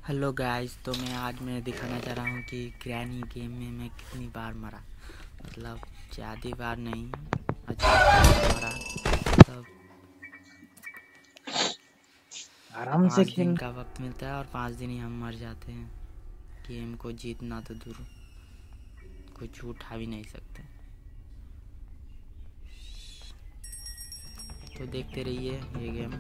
Hello guys, तो मैं दिखाना चाह रहा हूँ कि ग्रैनी गेम में मैं कितनी बार मरा। मतलब ज़्यादा बार नहीं, अच्छा मरा। तब आराम से 5 दिन खेल। का वक्त मिलता है और 5 दिन ही हम मर जाते हैं। गेम को जीतना तो दूर, कुछ उठा भी नहीं सकते। तो देखते रहिए ये गेम।